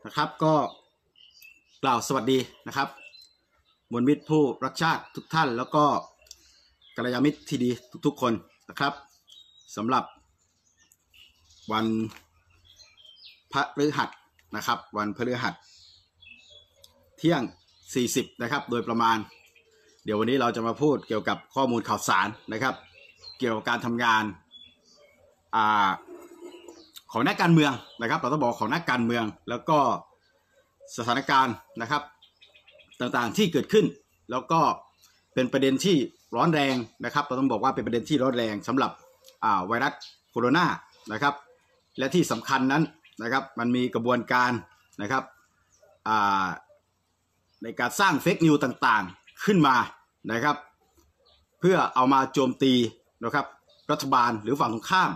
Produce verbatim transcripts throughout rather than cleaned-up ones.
นะครับก็กล่าวสวัสดีนะครับมวลมิตรผู้รักชาติทุกท่านแล้วก็กัลยาณมิตรที่ดีทุกๆคนนะครับสำหรับวันพฤหัสนะครับวันพฤหัสเที่ยงสี่สิบนะครับโดยประมาณเดี๋ยววันนี้เราจะมาพูดเกี่ยวกับข้อมูลข่าวสารนะครับเกี่ยวกับการทำงานอ่าของนักการเมืองนะครับเราต้องบอกของนักการเมืองแล้วก็สถานการณ์นะครับต่างๆที่เกิดขึ้นแล้วก็เป็นประเด็นที่ร้อนแรงนะครับเราต้องบอกว่าเป็นประเด็นที่ร้อนแรงสำหรับไวรัสโคโรนานะครับและที่สำคัญนั้นนะครับมันมีกระบวนการนะครับในการสร้างเฟกนิวต่างๆขึ้นมานะครับเพื่อเอามาโจมตีนะครับรัฐบาลหรือฝั่งตรงข้าม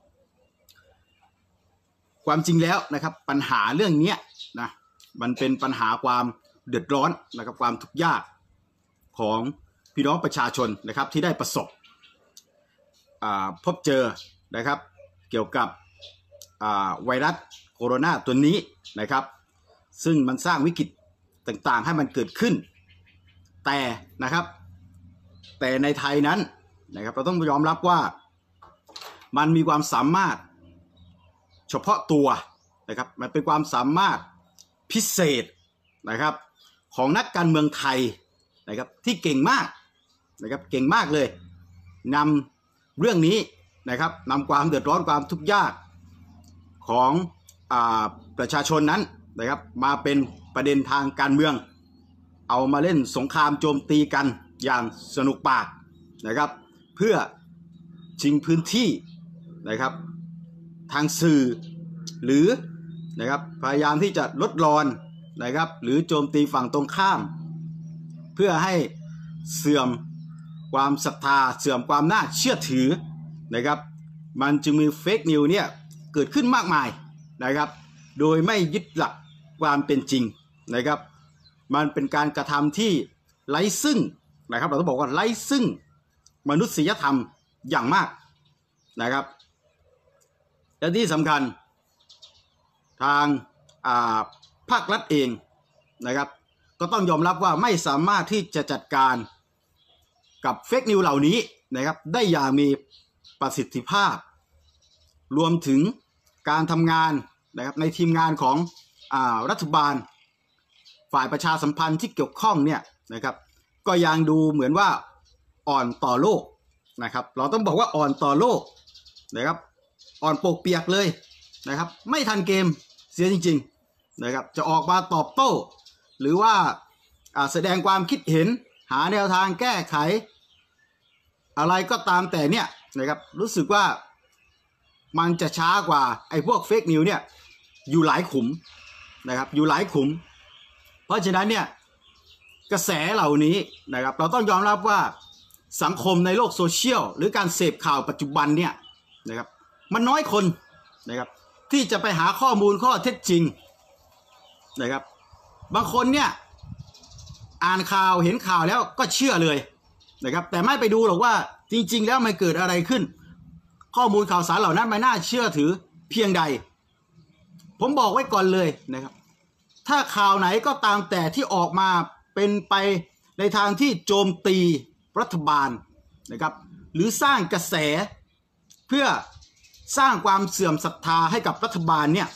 ความจริงแล้วนะครับปัญหาเรื่องนี้นะมันเป็นปัญหาความเดือดร้อนนะครับความทุกข์ยากของพี่น้องประชาชนนะครับที่ได้ประสบพบเจอนะครับเกี่ยวกับไวรัสโคโรนาตัวนี้นะครับซึ่งมันสร้างวิกฤตต่างๆให้มันเกิดขึ้นแต่นะครับแต่ในไทยนั้นนะครับเราต้องยอมรับว่ามันมีความสามารถเฉพาะตัวนะครับมันเป็นความสามารถพิเศษนะครับของนักการเมืองไทยนะครับที่เก่งมากนะครับเก่งมากเลยนำเรื่องนี้นะครับนำความเดือดร้อนความทุกข์ยากของอ่าประชาชนนั้นนะครับมาเป็นประเด็นทางการเมืองเอามาเล่นสงครามโจมตีกันอย่างสนุกปากนะครับเพื่อชิงพื้นที่นะครับทางสื่อหรือนะครับพยายามที่จะลดรอนนะครับหรือโจมตีฝั่งตรงข้ามเพื่อให้เสื่อมความศรัทธาเสื่อมความน่าเชื่อถือนะครับมันจึงมีเฟกนิวเนี่ยเกิดขึ้นมากมายนะครับโดยไม่ยึดหลักความเป็นจริงนะครับมันเป็นการกระทำที่ไร้ซึ่งนะครับเราต้องบอกว่าไร้ซึ่งมนุษยธรรมอย่างมากนะครับและที่สำคัญทางภาครัฐเองนะครับก็ต้องยอมรับว่าไม่สามารถที่จะจัดการกับเฟกนิวเหล่านี้นะครับได้อย่างมีประสิทธิภาพรวมถึงการทำงานนะครับในทีมงานของอ่ารัฐบาลฝ่ายประชาสัมพันธ์ที่เกี่ยวข้องเนี่ยนะครับก็ยังดูเหมือนว่าอ่อนต่อโลกนะครับเราต้องบอกว่าอ่อนต่อโลกนะครับอ่อนปกเปียกเลยนะครับไม่ทันเกมเสียจริงๆนะครับจะออกมาตอบโต้หรือว่าแสดงความคิดเห็นหาแนวทางแก้ไขอะไรก็ตามแต่เนี่ยนะครับรู้สึกว่ามันจะช้ากว่าไอ้พวกเฟกนิวเนี่ยอยู่หลายขุมนะครับอยู่หลายขุมเพราะฉะนั้นเนี่ยกระแสเหล่านี้นะครับเราต้องยอมรับว่าสังคมในโลกโซเชียลหรือการเสพข่าวปัจจุบันเนี่ยนะครับมันน้อยคนนะครับที่จะไปหาข้อมูลข้อเท็จจริงนะครับบางคนเนี่ยอ่านข่าวเห็นข่าวแล้วก็เชื่อเลยนะครับแต่ไม่ไปดูหรอกว่าจริงๆแล้วมันเกิดอะไรขึ้นข้อมูลข่าวสารเหล่านั้นไม่น่าเชื่อถือเพียงใดผมบอกไว้ก่อนเลยนะครับถ้าข่าวไหนก็ตามแต่ที่ออกมาเป็นไปในทางที่โจมตีรัฐบาลนะครับหรือสร้างกระแสเพื่อสร้างความเสื่อมศรัทธาให้กับรัฐบาลเนี่ย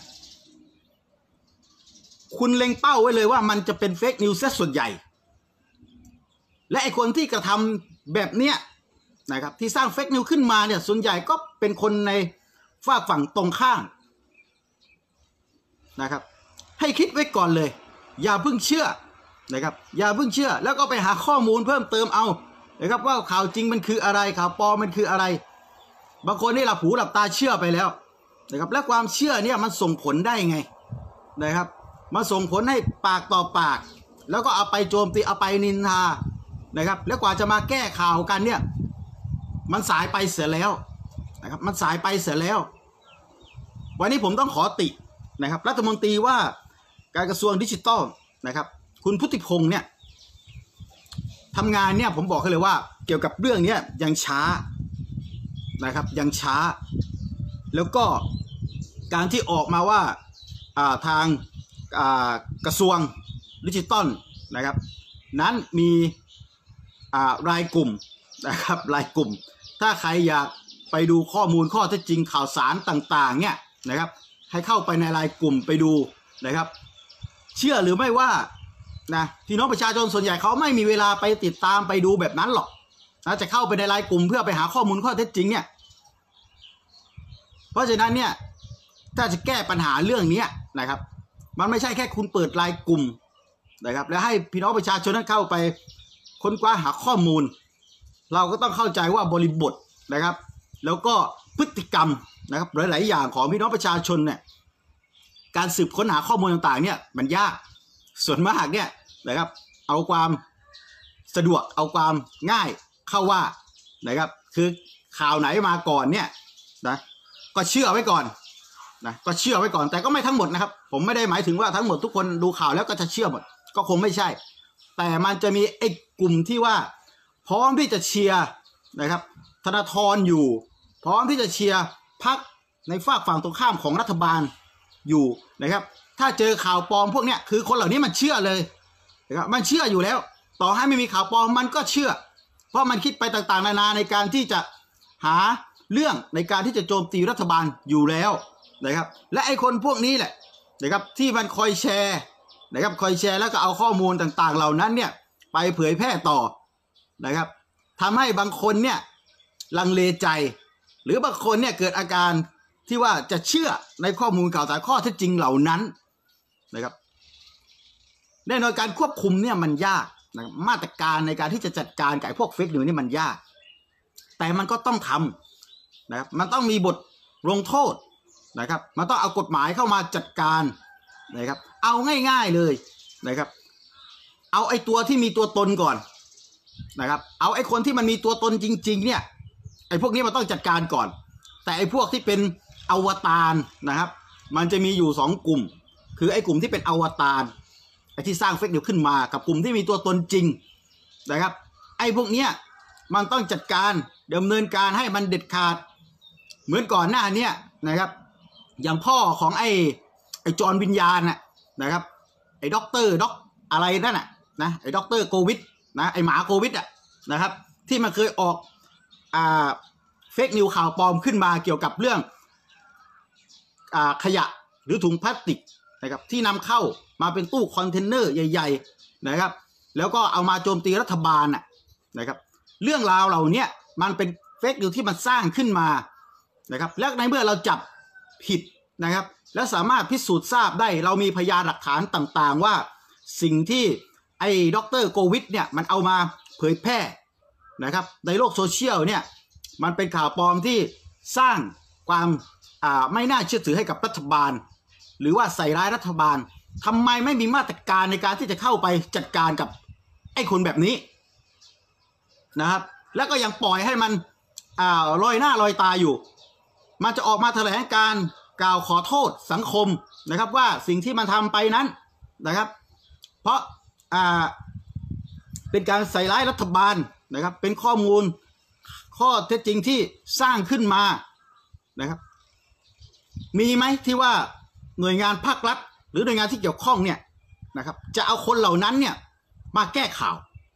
คุณเล็งเป้าไว้เลยว่ามันจะเป็นเฟกนิวส์ซะส่วนใหญ่และไอคนที่กระทำแบบเนี้ยนะครับที่สร้างเฟกนิวส์ขึ้นมาเนี่ยส่วนใหญ่ก็เป็นคนในฝากฝั่งตรงข้ามนะครับให้คิดไว้ก่อนเลยอย่าเพิ่งเชื่อนะครับอย่าเพิ่งเชื่อแล้วก็ไปหาข้อมูลเพิ่มเติมเอานะครับว่าข่าวจริงมันคืออะไรข่าวปลอมมันคืออะไรบางคนนี่หลับหูหลับตาเชื่อไปแล้วนะครับและความเชื่อเนี่ยมันส่งผลได้ไงนะครับมาส่งผลให้ปากต่อปากแล้วก็เอาไปโจมตีเอาไปนินทานะครับแล้วกว่าจะมาแก้ข่าวกันเนี่ยมันสายไปเสียแล้วนะครับมันสายไปเสียแล้ววันนี้ผมต้องขอตินะครับรัฐมนตรีว่าการกระทรวงดิจิทัลนะครับคุณพุทธิพงษ์เนี่ยทำงานเนี่ยผมบอกให้เลยว่าเกี่ยวกับเรื่องนี้ยังช้านะครับยังช้าแล้วก็การที่ออกมาว่าทางกระทรวงดิจิตอลนะครับนั้นมีรายกลุ่มนะครับรายกลุ่มถ้าใครอยากไปดูข้อมูลข้อเท็จจริงข่าวสารต่างๆเนี่ยนะครับให้เข้าไปในรายกลุ่มไปดูนะครับเชื่อหรือไม่ว่านะพี่น้องประชาชนส่วนใหญ่เขาไม่มีเวลาไปติดตามไปดูแบบนั้นหรอกนะจะเข้าไปในรายกลุ่มเพื่อไปหาข้อมูลข้อเท็จจริงเนี่ยเพราะฉะนั้นเนี่ยถ้าจะแก้ปัญหาเรื่องนี้นะครับมันไม่ใช่แค่คุณเปิดรายกลุ่มนะครับแล้วให้พี่น้องประชาชนนั้นเข้าไปค้นคว้าหาข้อมูลเราก็ต้องเข้าใจว่าบริบทนะครับแล้วก็พฤติกรรมนะครับหลายๆอย่างของพี่น้องประชาชนเนี่ยการสืบค้นหาข้อมูลต่างๆเนี่ยมันยากส่วนมากเนี่ยนะครับเอาความสะดวกเอาความง่ายเข้าว่านะครับคือข่าวไหนมาก่อนเนี่ยนะก็เชื่อไว้ก่อนนะก็เชื่อไว้ก่อนแต่ก็ไม่ทั้งหมดนะครับผมไม่ได้หมายถึงว่าทั้งหมดทุกคนดูข่าวแล้วก็จะเชื่อหมดก็คงไม่ใช่แต่มันจะมีไอ้กลุ่มที่ว่าพร้อมที่จะเชียร์นะครับธนาธรอยู่พร้อมที่จะเชียร์พรรคในฝากฝั่งตรงข้ามของรัฐบาลอยู่นะครับถ้าเจอข่าวปลอมพวกเนี้ยคือคนเหล่านี้มันเชื่อเลยนะครับมันเชื่ออยู่แล้วต่อให้ไม่มีข่าวปลอมมันก็เชื่อเพราะมันคิดไปต่างๆนานาในการที่จะหาเรื่องในการที่จะโจมตีรัฐบาลอยู่แล้วนะครับและไอ้คนพวกนี้แหละนะครับที่มันคอยแชร์นะครับคอยแชร์แล้วก็เอาข้อมูลต่างๆเหล่านั้นเนี่ยไปเผยแพร่ต่อนะครับทำให้บางคนเนี่ยลังเลใจหรือบางคนเนี่ยเกิดอาการที่ว่าจะเชื่อในข้อมูลข่าวสารข้อเท็จจริงเหล่านั้นนะครับแน่นอนการควบคุมเนี่ยมันยากนะมาตรการในการที่จะจัดการกับพวกเฟกนิวส์นี่มันยากแต่มันก็ต้องทำนะครับมันต้องมีบทลงโทษนะครับมันต้องเอากฎหมายเข้ามาจัดการนะครับเอาง่ายๆเลยนะครับเอาไอ้ตัวที่มีตัวตนก่อนนะครับเอาไอ้คนที่มันมีตัวตนจริงๆเนี่ยไอ้พวกนี้มันต้องจัดการก่อนแต่ไอ้พวกที่เป็นอวตารนะครับมันจะมีอยู่สองกลุ่มคือไอ้กลุ่มที่เป็นอวตารไอ้ที่สร้างเฟกนิวส์ขึ้นมากับกลุ่มที่มีตัวตนจริงนะครับไอ้พวกเนี้ยมันต้องจัดการดำเนินการให้มันเด็ดขาดเหมือนก่อนหน้านี้นะครับอย่างพ่อของไอ้ไอ้จอห์นวิญญาณน่ะนะครับไอ้ด็อกเตอร์ด็อกอะไรนั่นน่ะนะไอ้ด็อกเตอร์โควิดนะไอ้หมาโควิดอ่ะนะครับที่มันเคยออกอ่าเฟกนิวข่าวปลอมขึ้นมาเกี่ยวกับเรื่องอ่าขยะหรือถุงพลาสติกนะครับที่นำเข้ามาเป็นตู้คอนเทนเนอร์ใหญ่ๆนะครับแล้วก็เอามาโจมตีรัฐบาลน่ะนะครับเรื่องราวเหล่านี้มันเป็นเฟกนิวที่มันสร้างขึ้นมานะครับแล้วในเมื่อเราจับผิดนะครับและสามารถพิสูจน์ทราบได้เรามีพยานหลักฐานต่างๆว่าสิ่งที่ไอ้ด็อกเตอร์โควิดเนี่ยมันเอามาเผยแพร่นะครับในโลกโซเชียลเนี่ยมันเป็นข่าวปลอมที่สร้างความอ่าไม่น่าเชื่อถือให้กับรัฐบาลหรือว่าใส่ร้ายรัฐบาลทำไมไม่มีมาตรการในการที่จะเข้าไปจัดการกับไอ้คนแบบนี้นะครับแล้วก็ยังปล่อยให้มันอ่าลอยหน้าลอยตาอยู่มันจะออกมาแถลงการกล่าวขอโทษสังคมนะครับว่าสิ่งที่มันทำไปนั้นนะครับเพราะอ่าเป็นการใส่ร้ายรัฐบาลนะครับเป็นข้อมูลข้อเท็จจริงที่สร้างขึ้นมานะครับมีไหมที่ว่าหน่วยงานภาครัฐหรือหน่วยงานที่เกี่ยวข้องเนี่ยนะครับจะเอาคนเหล่านั้นเนี่ยมาแก้ข่าว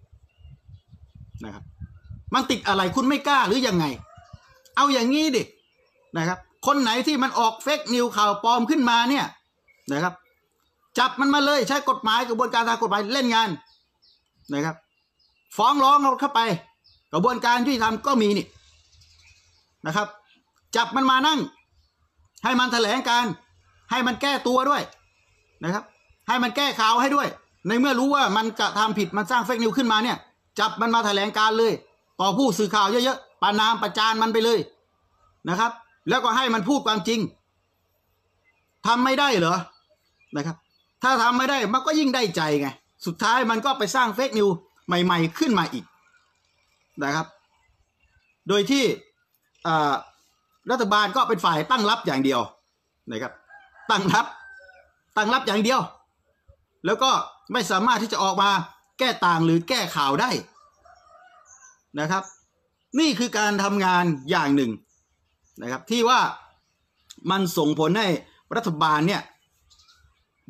นะครับมันติดอะไรคุณไม่กล้าหรือยังไงเอาอย่างนี้ดินะครับคนไหนที่มันออกเฟกนิวข่าวปลอมขึ้นมาเนี่ยนะครับจับมันมาเลยใช้กฎหมายกระบวนการทางกฎหมายเล่นงานนะครับฟ้องร้องเข้าไปกระบวนการยุติธรรมก็มีนี่นะครับจับมันมานั่งให้มันแถลงการให้มันแก้ตัวด้วยนะครับให้มันแก้ข่าวให้ด้วยในเมื่อรู้ว่ามันกระทำผิดมันสร้างเฟกนิวขึ้นมาเนี่ยจับมันมาแถลงการเลยต่อผู้สื่อข่าวเยอะๆประณามประจานมันไปเลยนะครับแล้วก็ให้มันพูดความจริงทำไม่ได้เหรอนะครับถ้าทำไม่ได้มันก็ยิ่งได้ใจไงสุดท้ายมันก็ไปสร้างเฟกนิวใหม่ๆขึ้นมาอีกนะครับโดยที่รัฐบาลก็เป็นฝ่ายตั้งรับอย่างเดียวนะครับตั้งรับตั้งรับอย่างเดียวแล้วก็ไม่สามารถที่จะออกมาแก้ต่างหรือแก้ข่าวได้นะครับนี่คือการทำงานอย่างหนึ่งนะครับที่ว่ามันส่งผลให้รัฐบาลเนี่ย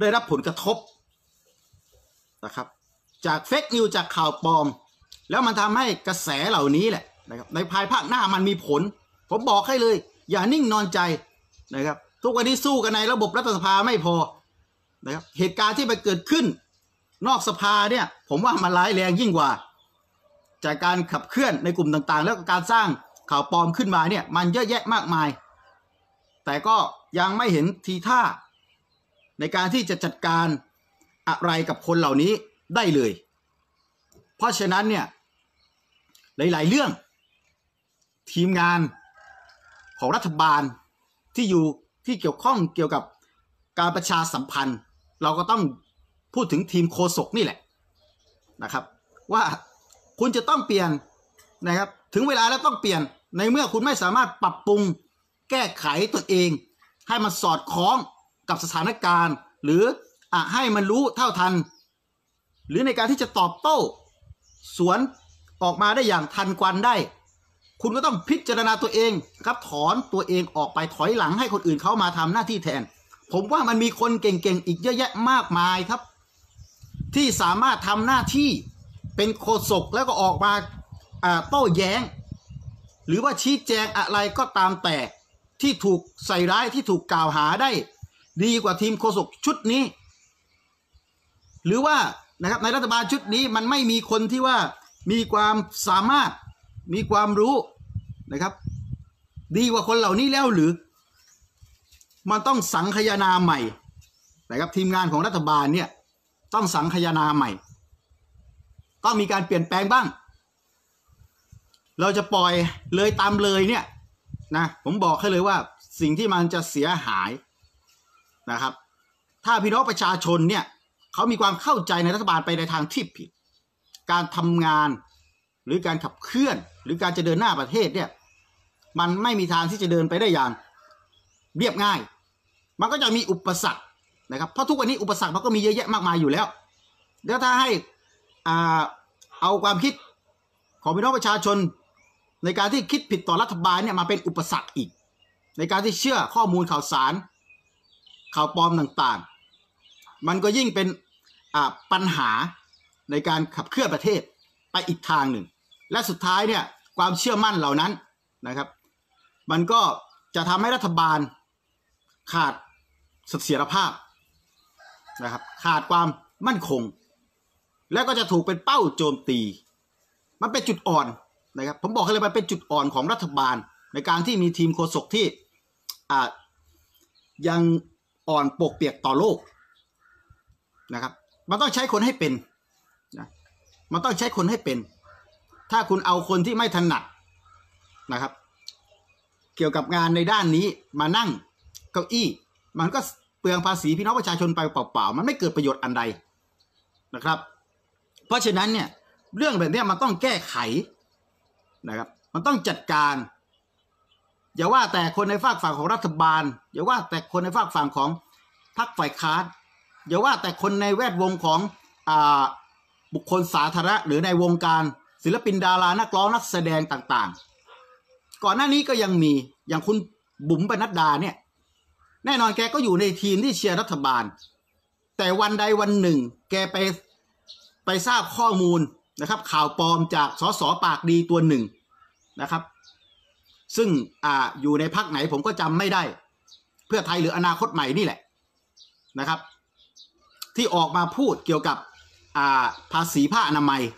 ได้รับผลกระทบนะครับจากเฟกนิวจากข่าวปลอมแล้วมันทำให้กระแสเหล่านี้แหละนะครับในภายภาคหน้ามันมีผลผมบอกให้เลยอย่านิ่งนอนใจนะครับทุกวันนี้สู้กันในระบบรัฐสภาไม่พอนะครับเหตุการณ์ที่ไปเกิดขึ้นนอกสภาเนี่ยผมว่ามันร้ายแรงยิ่งกว่าจากการขับเคลื่อนในกลุ่มต่างๆแล้วก็การสร้างข่าวปลอมขึ้นมาเนี่ยมันเยอะแยะมากมายแต่ก็ยังไม่เห็นทีท่าในการที่จะจัดการอะไรกับคนเหล่านี้ได้เลยเพราะฉะนั้นเนี่ยหลายๆเรื่องทีมงานของรัฐบาลที่อยู่ที่เกี่ยวข้องเกี่ยวกับการประชาสัมพันธ์เราก็ต้องพูดถึงทีมโฆษกนี่แหละนะครับว่าคุณจะต้องเปลี่ยนนะครับถึงเวลาแล้วต้องเปลี่ยนในเมื่อคุณไม่สามารถปรับปรุงแก้ไขตัวเองให้มันสอดคล้องกับสถานการณ์หรืออ่ะให้มันรู้เท่าทันหรือในการที่จะตอบโต้สวนออกมาได้อย่างทันควันได้คุณก็ต้องพิจารณาตัวเองครับถอนตัวเองออกไปถอยหลังให้คนอื่นเขามาทำหน้าที่แทนผมว่ามันมีคนเก่งๆอีกเยอะแยะมากมายครับที่สามารถทำหน้าที่เป็นโฆษกแล้วก็ออกมาโต้แย้งหรือว่าชี้แจงอะไรก็ตามแต่ที่ถูกใส่ร้ายที่ถูกกล่าวหาได้ดีกว่าทีมโฆษกชุดนี้หรือว่านะครับในรัฐบาลชุดนี้มันไม่มีคนที่ว่ามีความสามารถมีความรู้นะครับดีกว่าคนเหล่านี้แล้วหรือมันต้องสังคายนาใหม่นะครับทีมงานของรัฐบาลเนี่ยต้องสังคายนาใหม่ต้องมีการเปลี่ยนแปลงบ้างเราจะปล่อยเลยตามเลยเนี่ยนะผมบอกให้เลยว่าสิ่งที่มันจะเสียหายนะครับถ้าพี่น้องประชาชนเนี่ยเขามีความเข้าใจในรัฐบาลไปในทางที่ผิดการทำงานหรือการขับเคลื่อนหรือการจะเดินหน้าประเทศเนี่ยมันไม่มีทางที่จะเดินไปได้อย่างเรียบง่ายมันก็จะมีอุปสรรคนะครับเพราะทุกวันนี้อุปสรรคมันก็มีเยอะแยะมากมายอยู่แล้วแล้วถ้าให้อ่าเอาความคิดของพี่น้องประชาชนในการที่คิดผิดต่อรัฐบาลเนี่ยมาเป็นอุปสรรคอีกในการที่เชื่อข้อมูลข่าวสารข่าวปลอมต่างๆมันก็ยิ่งเป็นอ่าปัญหาในการขับเคลื่อนประเทศไปอีกทางหนึ่งและสุดท้ายเนี่ยความเชื่อมั่นเหล่านั้นนะครับมันก็จะทำให้รัฐบาลขาดเสถียรภาพนะครับขาดความมั่นคงแล้วก็จะถูกเป็นเป้าโจมตีมันเป็นจุดอ่อนนะครับผมบอกเลยมันเป็นจุดอ่อนของรัฐบาลในการที่มีทีมโฆษกที่อ่ายังอ่อนปกเปียกต่อโลกนะครับมันต้องใช้คนให้เป็นนะมันต้องใช้คนให้เป็นถ้าคุณเอาคนที่ไม่ถนัดนะครับเกี่ยวกับงานในด้านนี้มานั่งเก้าอี้มันก็เปลืองภาษีพี่น้องประชาชนไปเปล่าๆมันไม่เกิดประโยชน์อันใดนะครับเพราะฉะนั้นเนี่ยเรื่องแบบนี้มันต้องแก้ไขนะครับมันต้องจัดการอย่าว่าแต่คนในฝากฝั่งของรัฐบาลอย่าว่าแต่คนในฝากฝั่งของพรรคฝ่ายค้านอย่าว่าแต่คนในแวดวงของอ่าบุคคลสาธารณะหรือในวงการศิลปินดารานักร้องนักแสดงต่างๆก่อนหน้านี้ก็ยังมีอย่างคุณบุ๋มปนัดดาเนี่ยแน่นอนแกก็อยู่ในทีมที่เชียร์รัฐบาลแต่วันใดวันหนึ่งแกไปไปทราบข้อมูลนะครับข่าวปลอมจากสสปากดีตัวหนึ่งนะครับซึ่งอ่าอยู่ในพรรคไหนผมก็จำไม่ได้เพื่อไทยหรืออนาคตใหม่นี่แหละนะครับที่ออกมาพูดเกี่ยวกับอ่าภาษีผ้าอนามัย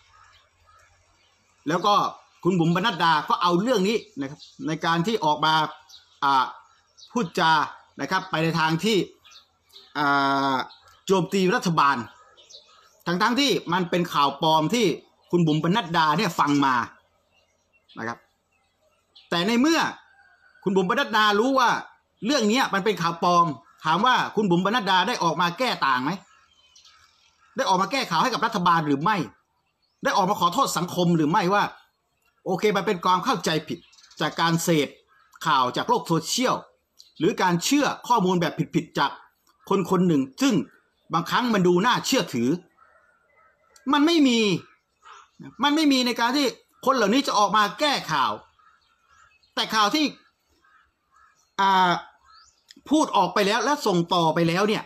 แล้วก็คุณบุ๋มปนัดดาก็เอาเรื่องนี้นะครับในการที่ออกมาอ่าพูดจานะครับไปในทางที่อ่าโจมตีรัฐบาลทั้งๆที่มันเป็นข่าวปลอมที่คุณบุ๋มปนัดดาเนี่ยฟังมานะครับแต่ในเมื่อคุณบุ๋มปนัดดารู้ว่าเรื่องนี้มันเป็นข่าวปลอมถามว่าคุณบุ๋มปนัดดาได้ออกมาแก้ต่างไหมได้ออกมาแก้ข่าวให้กับรัฐบาลหรือไม่ได้ออกมาขอโทษสังคมหรือไม่ว่าโอเคมันเป็นความเข้าใจผิดจากการเสพข่าวจากโลกโซเชียลหรือการเชื่อข้อมูลแบบผิดๆจากคนคนหนึ่งซึ่งบางครั้งมันดูน่าเชื่อถือมันไม่มีมันไม่มีในการที่คนเหล่านี้จะออกมาแก้ข่าวแต่ข่าวที่อ่าพูดออกไปแล้วและส่งต่อไปแล้วเนี่ย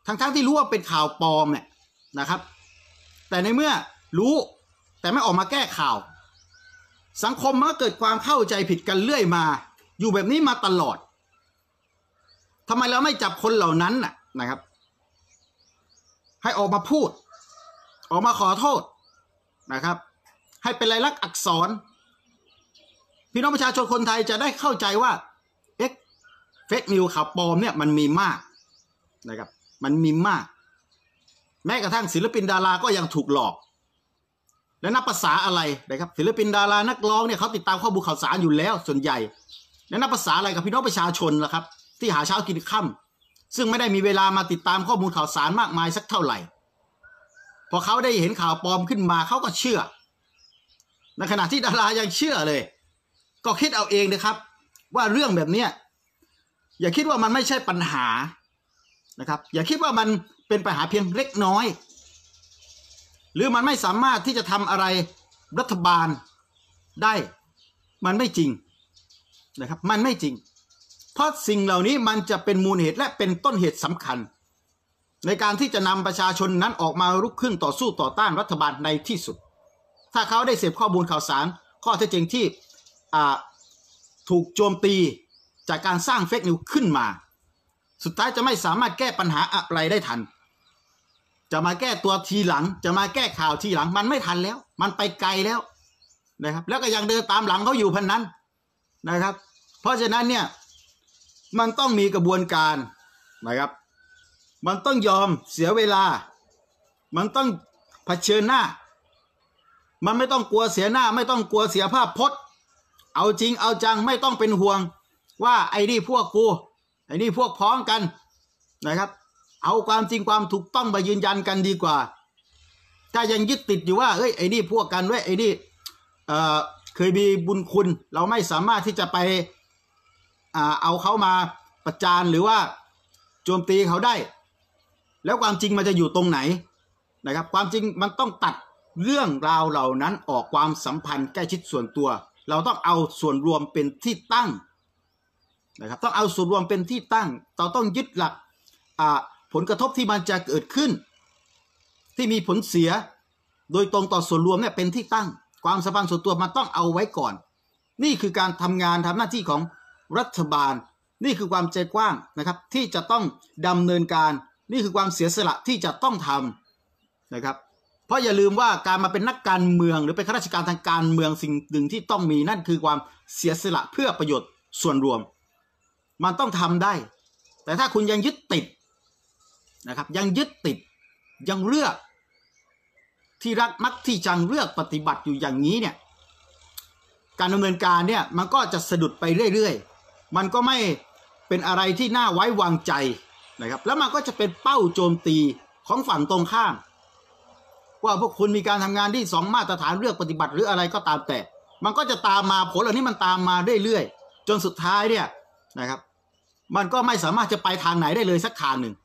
ทั้งๆที่รู้ว่าเป็นข่าวปลอมเนี่ยนะครับแต่ในเมื่อรู้แต่ไม่ออกมาแก้ข่าวสังคมมันก็เกิดความเข้าใจผิดกันเรื่อยมาอยู่แบบนี้มาตลอดทำไมเราไม่จับคนเหล่านั้นน่ะนะครับให้ออกมาพูดออกมาขอโทษนะครับให้เป็นลายลักษณ์อักษรพี่น้องประชาชนคนไทยจะได้เข้าใจว่าเอ๊ะเฟกนิวข่าวปลอมเนี่ยมันมีมากนะครับมันมีมากแม้กระทั่งศิลปินดาราก็ยังถูกหลอกและนับภาษาอะไรนะครับศิลปินดารานักร้องเนี่ยเขาติดตามข้อมูลข่าวสารอยู่แล้วส่วนใหญ่และนับภาษาอะไรกับพี่น้องประชาชนล่ะครับที่หาเช้ากินค่ำซึ่งไม่ได้มีเวลามาติดตามข้อมูลข่าวสารมากมายสักเท่าไหร่พอเขาได้เห็นข่าวปลอมขึ้นมาเขาก็เชื่อในขณะที่ดารายังเชื่อเลยก็คิดเอาเองนะครับว่าเรื่องแบบนี้อย่าคิดว่ามันไม่ใช่ปัญหานะครับอย่าคิดว่ามันเป็นปัญหาเพียงเล็กน้อยหรือมันไม่สามารถที่จะทำอะไรรัฐบาลได้มันไม่จริงนะครับมันไม่จริงเพราะสิ่งเหล่านี้มันจะเป็นมูลเหตุและเป็นต้นเหตุสำคัญในการที่จะนำประชาชนนั้นออกมาลุกขึ้นต่อสู้ต่อต้านรัฐบาลในที่สุดถ้าเขาได้เสพข้อมูลข่าวสารข้อเท็จจริงที่ถูกโจมตีจากการสร้างเฟกนิวขึ้นมาสุดท้ายจะไม่สามารถแก้ปัญหาอะไรได้ทันจะมาแก้ตัวทีหลังจะมาแก้ข่าวทีหลังมันไม่ทันแล้วมันไปไกลแล้วนะครับแล้วก็ยังเดินตามหลังเขาอยู่พันนั้นนะครับเพราะฉะนั้นเนี่ยมันต้องมีกระบวนการนะครับมันต้องยอมเสียเวลามันต้องเผชิญหน้ามันไม่ต้องกลัวเสียหน้าไม่ต้องกลัวเสียภาพพจน์เอาจริงเอาจังไม่ต้องเป็นห่วงว่าไอ้นี่พวกกูไอ้นี่พวกพ้องกันนะครับเอาความจริงความถูกต้องมายืนยันกันดีกว่าถ้ายังยึดติดอยู่ว่าเฮ้ยไอ้นี่พวกกันเว้ยไอ้นี่เอ่อเคยมีบุญคุณเราไม่สามารถที่จะไปอ่าเอาเขามาประจานหรือว่าโจมตีเขาได้แล้วความจริงมันจะอยู่ตรงไหนนะครับความจริงมันต้องตัดเรื่องราวเหล่านั้นออกความสัมพันธ์ใกล้ชิดส่วนตัวเราต้องเอาส่วนรวมเป็นที่ตั้งนะครับต้องเอาส่วนรวมเป็นที่ตั้งเราต้องยึดหลักผลกระทบที่มันจะเกิดขึ้นที่มีผลเสียโดยตรงต่อส่วนรวมเนี่ยเป็นที่ตั้งความสัมพันธ์ส่วนตัวมันต้องเอาไว้ก่อนนี่คือการทำงานทำหน้าที่ของรัฐบาลนี่คือความใจกว้างนะครับที่จะต้องดำเนินการนี่คือความเสียสละที่จะต้องทำนะครับเพราะอย่าลืมว่าการมาเป็นนักการเมืองหรือเป็นข้าราชการทางการเมืองสิ่งหนึ่งที่ต้องมีนั่นคือความเสียสละเพื่อประโยชน์ส่วนรวมมันต้องทำได้แต่ถ้าคุณยังยึดติดนะครับยังยึดติดยังเลือกที่รักมักที่จังเลือกปฏิบัติอยู่อย่างนี้เนี่ยการดำเนินการเนี่ยมันก็จะสะดุดไปเรื่อยๆมันก็ไม่เป็นอะไรที่น่าไว้วางใจนะครับแล้วมันก็จะเป็นเป้าโจมตีของฝั่งตรงข้ามว่าพวกคุณมีการทำงานที่สองมาตรฐานเลือกปฏิบัติหรืออะไรก็ตามแต่มันก็จะตามมาผลเหล่านี้มันตามมาเรื่อยๆจนสุดท้ายเนี่ยนะครับมันก็ไม่สามารถจะไปทางไหนได้เลยสักทางหนึ่ง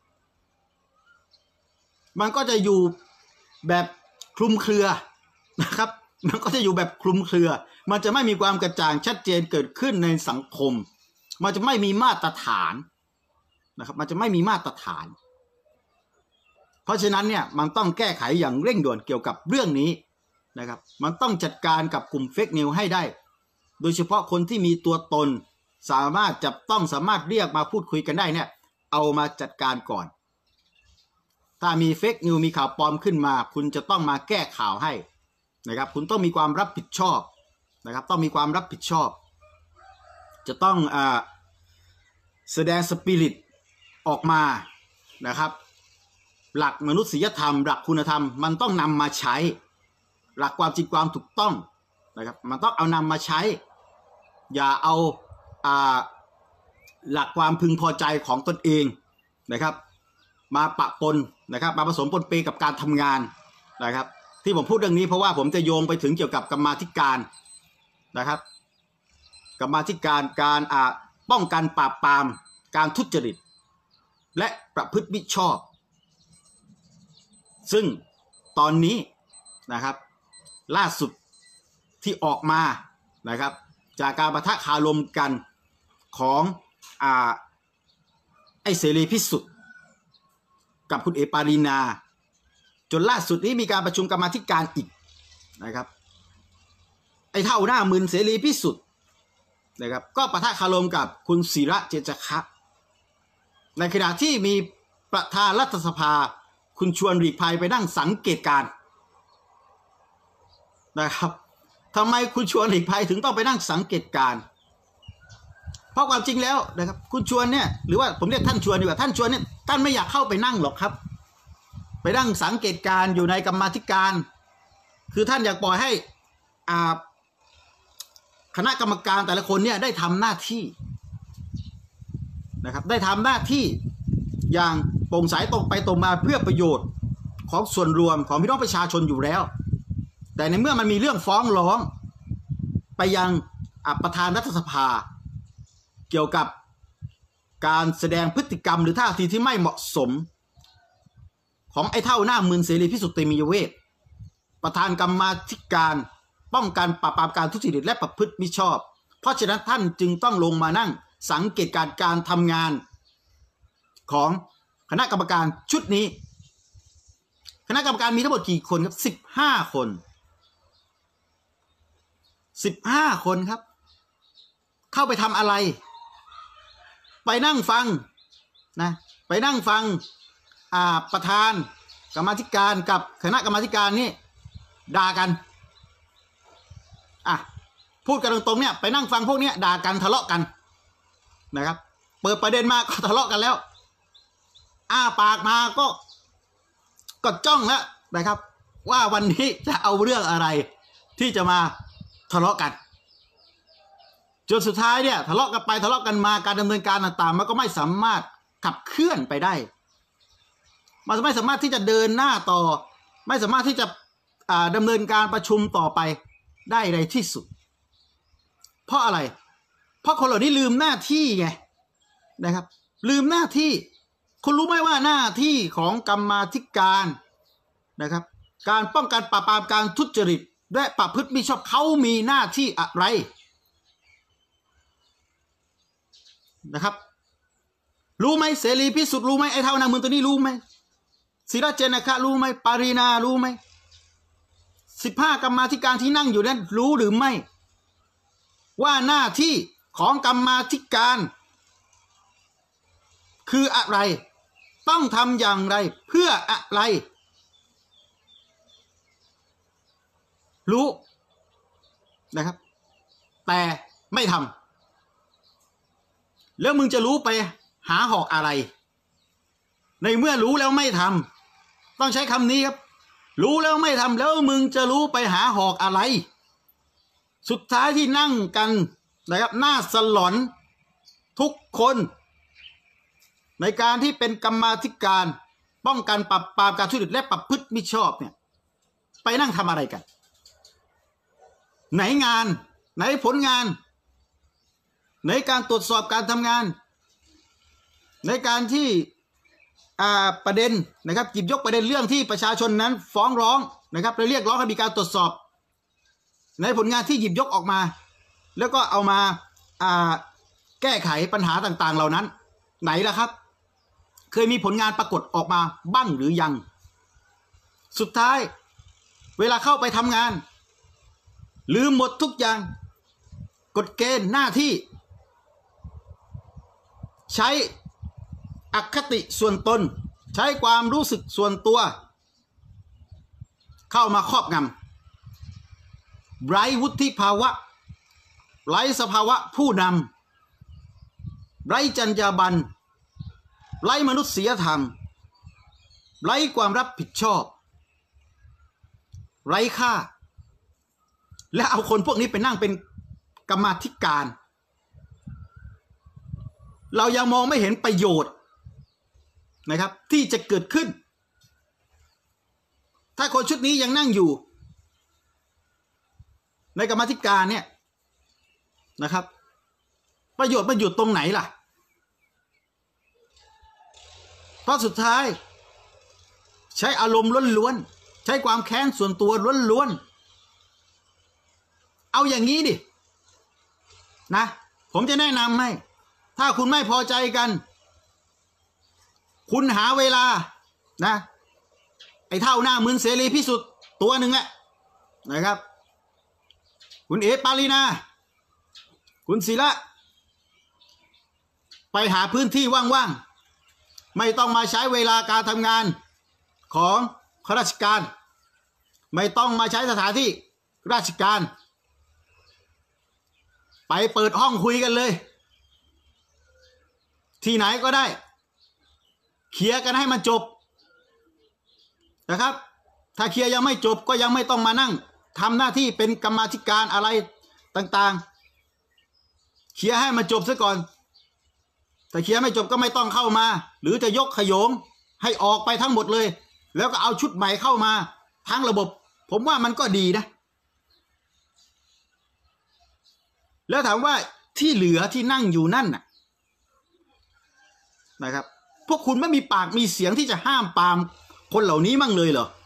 มันก็จะอยู่แบบคลุมเครือนะครับมันก็จะอยู่แบบคลุมเครือมันจะไม่มีความกระจ่างชัดเจนเกิดขึ้นในสังคมมันจะไม่มีมาตรฐานนะครับมันจะไม่มีมาตรฐานเพราะฉะนั้นเนี่ยมันต้องแก้ไขอย่างเร่งด่วนเกี่ยวกับเรื่องนี้นะครับมันต้องจัดการกับกลุ่มเฟกนิวให้ได้โดยเฉพาะคนที่มีตัวตนสามารถจับต้องสามารถเรียกมาพูดคุยกันได้เนี่ยเอามาจัดการก่อนถ้ามีเฟกนิวมีข่าวปลอมขึ้นมาคุณจะต้องมาแก้ข่าวให้นะครับคุณต้องมีความรับผิดชอบนะครับต้องมีความรับผิดชอบจะต้องอ่าแสดงสปิริตออกมานะครับหลักมนุษยธรรมหลักคุณธรรมมันต้องนำมาใช้หลักความจริงความถูกต้องนะครับมันต้องเอานำมาใช้อย่าเอาอ่าหลักความพึงพอใจของตนเองนะครับมาปะปนนะครับมาผสมปนเปกับการทำงานนะครับที่ผมพูดเรื่องนี้เพราะว่าผมจะโยงไปถึงเกี่ยวกับกรรมาธิการนะครับกรรมาธิการการอ่าป้องกันปราบปรามการทุจริตและประพฤติมิชอบซึ่งตอนนี้นะครับล่าสุดที่ออกมานะครับจากการปะทะคารมกันของอ่าไอ้เสรีพิสุทธิ์กับคุณเอปารีนาจนล่าสุดนี้มีการประชุมกรรมาธิการอีกนะครับไอ้เท่าหน้ามึนเสรีพิสุทธิ์นะครับก็ปะทะคารมกับคุณศิระเจนจคะในขณะที่มีประธานรัฐสภาคุณชวนหลีกภัยไปนั่งสังเกตการนะครับทำไมคุณชวนหลีกภัยถึงต้องไปนั่งสังเกตการเพราะความจริงแล้วนะครับคุณชวนเนี่ยหรือว่าผมเรียกท่านชวนดีกว่าท่านชวนเนี่ยท่านไม่อยากเข้าไปนั่งหรอกครับไปนั่งสังเกตการอยู่ในกรรมาธิการคือท่านอยากปล่อยให้อ่าคณะกรรมการแต่ละคนเนี่ยได้ทำหน้าที่นะครับได้ทำหน้าที่อย่างโปร่งใสตรงไปตรงมาเพื่อประโยชน์ของส่วนรวมของพี่น้องประชาชนอยู่แล้วแต่ในเมื่อมันมีเรื่องฟ้องร้องไปยังประธานรัฐสภาเกี่ยวกับการแสดงพฤติกรรมหรือท่าทีที่ไม่เหมาะสมของไอ้เท่าหน้ามึนเสรีพิสุทธิ์เตมียเวทประธานกรรมาธิการป้องกันปราบปรามการทุจริตและประพฤติมิชอบเพราะฉะนั้นท่านจึงต้องลงมานั่งสังเกตการการทำงานของคณะกรรมการชุดนี้คณะกรรมการมีทั้งหมดกี่คนครับสิบห้าคนสิบห้าคนครับเข้าไปทำอะไรไปนั่งฟังนะไปนั่งฟังอ่าประธานกรรมาธิการกับคณะกรรมาธิการนี่ด่ากันอ่ะพูดกันตรงๆเนี่ยไปนั่งฟังพวกเนี้ยด่ากันทะเลาะกันนะครับเปิดประเด็นมาก็ทะเลาะกันแล้วอ้าปากมาก็ก็จ้องแล้วนะครับว่าวันนี้จะเอาเรื่องอะไรที่จะมาทะเลาะกันจนสุดท้ายเนี่ยทะเลาะกันไปทะเลาะกันมาการดำเนินการต่างๆมันก็ไม่สามารถขับเคลื่อนไปได้มันไม่สามารถที่จะเดินหน้าต่อไม่สามารถที่จะดำเนินการประชุมต่อไปได้ในที่สุดเพราะอะไรเพราะคนเหล่านี้ลืมหน้าที่ไงนะครับลืมหน้าที่คุณรู้ไหมว่าหน้าที่ของกรรมาธิการนะครับการป้องกันปราบปรามการทุจริตและประพฤติมิชอบเขามีหน้าที่อะไรนะครับรู้ไหมเสรีพิสุทธิ์รู้ไหมไอ้เท่าหน้ามึนตัวนี้รู้ไหมศิระเจนจคะรู้ไหมปารีนารู้ไหมสิบห้ากรรมาธิการที่นั่งอยู่นั้นรู้หรือไม่ว่าหน้าที่ของกรรมาธิการคืออะไรต้องทำอย่างไรเพื่ออะไรรู้นะครับแต่ไม่ทำแล้วมึงจะรู้ไปหาหอกอะไรในเมื่อรู้แล้วไม่ทำต้องใช้คำนี้ครับรู้แล้วไม่ทำแล้วมึงจะรู้ไปหาหอกอะไรสุดท้ายที่นั่งกันนะครับหน้าสลอนทุกคนในการที่เป็นกรรมาธิการป้องกันปราบปรามการทุจริตและประพฤติมิชอบเนี่ยไปนั่งทำอะไรกันไหนงานไหนผลงานในการตรวจสอบการทำงานในการที่อ่าประเด็นนะครับหยิบยกประเด็นเรื่องที่ประชาชนนั้นฟ้องร้องนะครับและเรียกร้องให้มีการตรวจสอบในผลงานที่หยิบยกออกมาแล้วก็เอามาอ่าแก้ไขปัญหาต่างๆเหล่านั้นไหนล่ะครับเคยมีผลงานปรากฏออกมาบ้างหรือยังสุดท้ายเวลาเข้าไปทำงานลืมหมดทุกอย่างกฎเกณฑ์หน้าที่ใช้อคติส่วนตนใช้ความรู้สึกส่วนตัวเข้ามาครอบงำไร้วุฒิภาวะไร้สภาวะผู้นำไร้จรรยาบรรณไร้มนุษยธรรมไร้ความรับผิดชอบไร้ค่าและเอาคนพวกนี้ไปนั่งเป็นกรรมาธิการเรายังมองไม่เห็นประโยชน์นะครับที่จะเกิดขึ้นถ้าคนชุดนี้ยังนั่งอยู่ในกรรมาธิการเนี่ยนะครับประโยชน์มันอยู่ตรงไหนล่ะเพราะสุดท้ายใช้อารมณ์ล้วนๆใช้ความแค้นส่วนตัวล้วนๆเอาอย่างนี้ดินะผมจะแนะนำให้ถ้าคุณไม่พอใจกันคุณหาเวลานะไอ้เท่าหน้ามึนเสรีพิสุทธิ์ตัวหนึ่งแหละนะครับคุณเอปารีนาคุณศิระไปหาพื้นที่ว่างๆไม่ต้องมาใช้เวลาการทำงานของข้าราชการไม่ต้องมาใช้สถานที่ราชการไปเปิดห้องคุยกันเลยที่ไหนก็ได้เคลียร์กันให้มันจบนะครับถ้าเคลียร์ยังไม่จบก็ยังไม่ต้องมานั่งทำหน้าที่เป็นกรรมาธิการอะไรต่างๆเคลียร์ให้มันจบซะก่อนถ้าเคลียร์ไม่จบก็ไม่ต้องเข้ามาหรือจะยกขโยงให้ออกไปทั้งหมดเลยแล้วก็เอาชุดใหม่เข้ามาทั้งระบบผมว่ามันก็ดีนะแล้วถามว่าที่เหลือที่นั่งอยู่นั่นน่ะนะครับพวกคุณไม่มีปากมีเสียงที่จะห้ามปรามคนเหล่านี้มั่งเลยเหรอ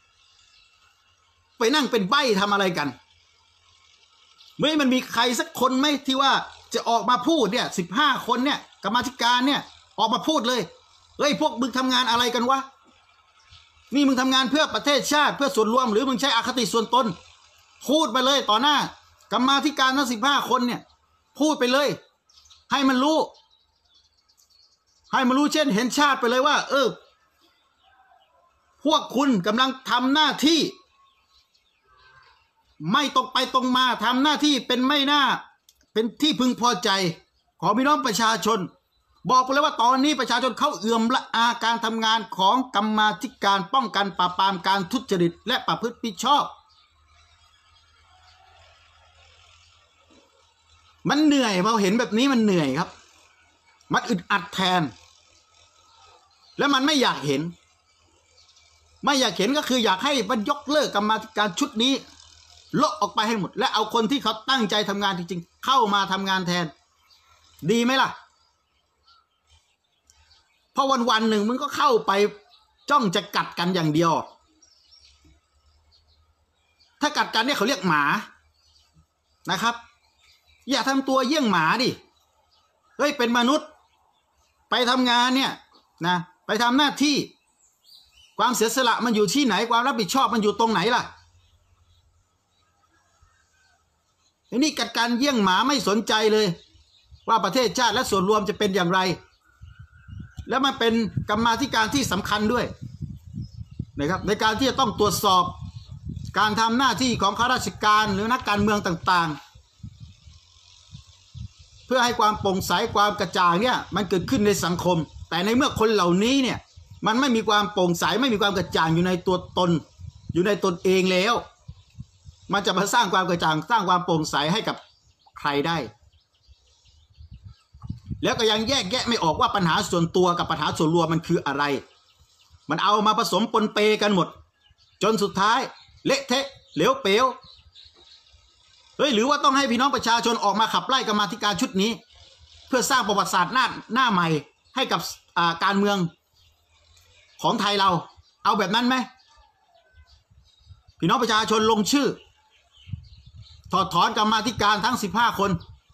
ไปนั่งเป็นใบ้ทำอะไรกันไม่มันมีใครสักคนไหมที่ว่าจะออกมาพูดเนี่ยสิบห้าคนเนี่ยกรรมาธิการเนี่ยออกมาพูดเลยเฮ้ยพวกมึงทำงานอะไรกันวะนี่มึงทำงานเพื่อประเทศชาติเพื่อส่วนรวมหรือมึงใช้อคติส่วนตนพูดไปเลยต่อหน้ากรรมาธิการทั้งสิบห้าคนเนี่ยพูดไปเลยให้มันรู้ให้มันรู้เช่นเห็นชาติไปเลยว่าเออพวกคุณกำลังทำหน้าที่ไม่ตรงไปตรงมาทำหน้าที่เป็นไม่น่าเป็นที่พึงพอใจของพี่น้องประชาชนบอกไปเลยว่าตอนนี้ประชาชนเขาเอื่อมละอาการทำงานของกรรมาธิการป้องกันปราบปรามการทุจริตและประพฤติผิดชอบมันเหนื่อยพอเห็นแบบนี้มันเหนื่อยครับมันอึดอัดแทนแล้วมันไม่อยากเห็นไม่อยากเห็นก็คืออยากให้มันยกเลิกกรรมาธิการชุดนี้ลบออกไปให้หมดและเอาคนที่เขาตั้งใจทำงานจริงๆเข้ามาทำงานแทนดีไหมล่ะเพราะวันวันหนึ่งมึงก็เข้าไปจ้องจะกัดกันอย่างเดียวถ้ากัดกันเนี่ยเขาเรียกหมานะครับอย่าทำตัวเยี่ยงหมาดิเฮ้ยเป็นมนุษย์ไปทำงานเนี่ยนะไปทำหน้าที่ความเสียสละมันอยู่ที่ไหนความรับผิดชอบมันอยู่ตรงไหนล่ะไอ้นี่กัดการเยี่ยงหมาไม่สนใจเลยว่าประเทศชาติและส่วนรวมจะเป็นอย่างไรแล้วมันเป็นกรรมาธิการที่สำคัญด้วยนะครับในการที่จะต้องตรวจสอบการทำหน้าที่ของข้าราชการหรือนักการเมืองต่างๆเพื่อให้ความโปร่งใสความกระจ่างเนี่ยมันเกิดขึ้นในสังคมแต่ในเมื่อคนเหล่านี้เนี่ยมันไม่มีความโปร่งใสไม่มีความกระจ่างอยู่ในตัวตนอยู่ในตนเองแล้วมันจะมาสร้างความกระจ่างสร้างความโปร่งใสให้กับใครได้แล้วก็ยังแยกแยะไม่ออกว่าปัญหาส่วนตัวกับปัญหาส่วนรวมมันคืออะไรมันเอามาผสมปนเปกันหมดจนสุดท้ายเละเทะเหลวเป๋วเฮ้ยหรือว่าต้องให้พี่น้องประชาชนออกมาขับไล่กรรมาธิการชุดนี้เพื่อสร้างประวัติศาสตร์หน้าหน้าใหม่ให้กับการเมืองของไทยเราเอาแบบนั้นไหมพี่น้องประชาชนลงชื่อถอดถอนกรรมาธิการทั้งสิบห้าคน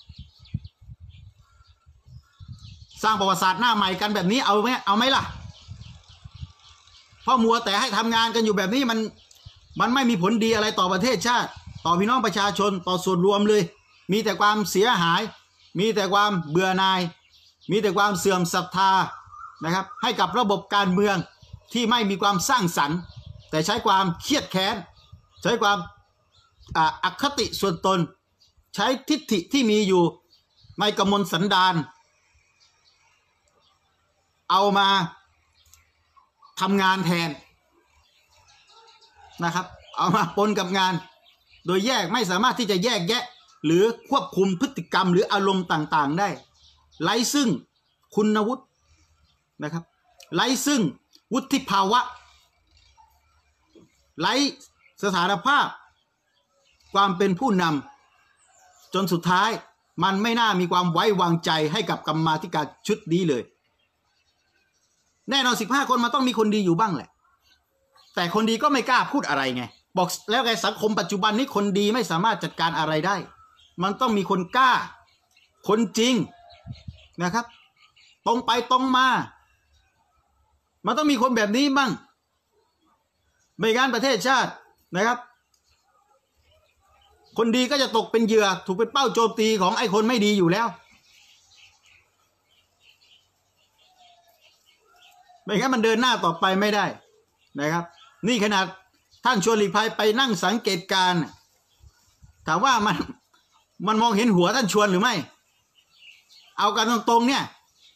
สร้างประวัติศาสตร์หน้าใหม่กันแบบนี้เอาไหมเอาไหมล่ะเพราะมัวแต่ให้ทำงานกันอยู่แบบนี้มันมันไม่มีผลดีอะไรต่อประเทศชาติต่อพี่น้องประชาชนต่อส่วนรวมเลยมีแต่ความเสียหายมีแต่ความเบื่อหน่ายมีแต่ความเสื่อมศรัทธานะครับให้กับระบบการเมืองที่ไม่มีความสร้างสรรค์แต่ใช้ความเครียดแค้นใช้ความอคติส่วนตนใช้ทิฏฐิที่มีอยู่ในกมลสันดานเอามาทำงานแทนนะครับเอามาปนกับงานโดยแยกไม่สามารถที่จะแยกแยะหรือควบคุมพฤติกรรมหรืออารมณ์ต่างๆได้ไร้ซึ่งคุณวุฒินะครับไร้ซึ่งวุฒิภาวะไร้สถานภาพความเป็นผู้นำจนสุดท้ายมันไม่น่ามีความไว้วางใจให้กับกรรมาธิการชุดนี้เลยแน่นอนสิบห้าคนมันต้องมีคนดีอยู่บ้างแหละแต่คนดีก็ไม่กล้าพูดอะไรไงบอกแล้วไงสังคมปัจจุบันนี้คนดีไม่สามารถจัดการอะไรได้มันต้องมีคนกล้าคนจริงนะครับตรงไปตรงมามันต้องมีคนแบบนี้บ้างไม่งั้นประเทศชาตินะครับคนดีก็จะตกเป็นเหยื่อถูกเป็นเป้าโจมตีของไอ้คนไม่ดีอยู่แล้วไม่งั้นมันเดินหน้าต่อไปไม่ได้นะครับนี่ขนาดท่านชวนหลีกภัยไปนั่งสังเกตการณ์ถามว่ามันมันมองเห็นหัวท่านชวนหรือไม่เอากันตรงๆเนี่ย